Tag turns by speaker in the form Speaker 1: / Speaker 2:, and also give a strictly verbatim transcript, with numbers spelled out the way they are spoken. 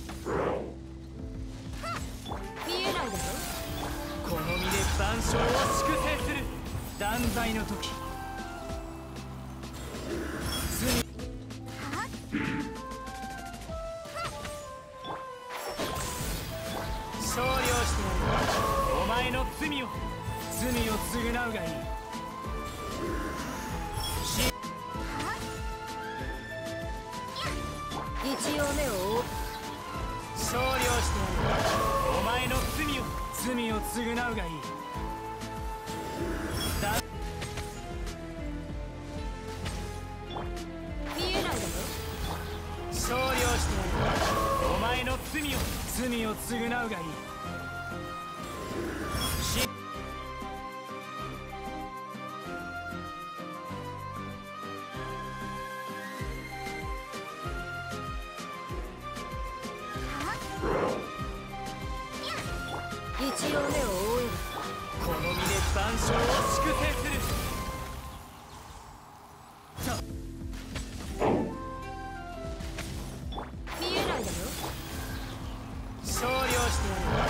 Speaker 1: 見えないだろ。
Speaker 2: この身で万象を粛清する。断罪の時。罪少量してやる。お前の罪を罪を償うがいい。
Speaker 1: 一応目を覆う。
Speaker 2: 少量してやる。お前の罪を罪を償うがいい。だ
Speaker 1: 見えないだろ。
Speaker 2: 少量してやる。お前の罪を罪を償うがいい。し
Speaker 1: 一応目を覆える。
Speaker 2: この身で万象を粛清する。さ
Speaker 1: 見えないだろ。
Speaker 2: 少量してやる。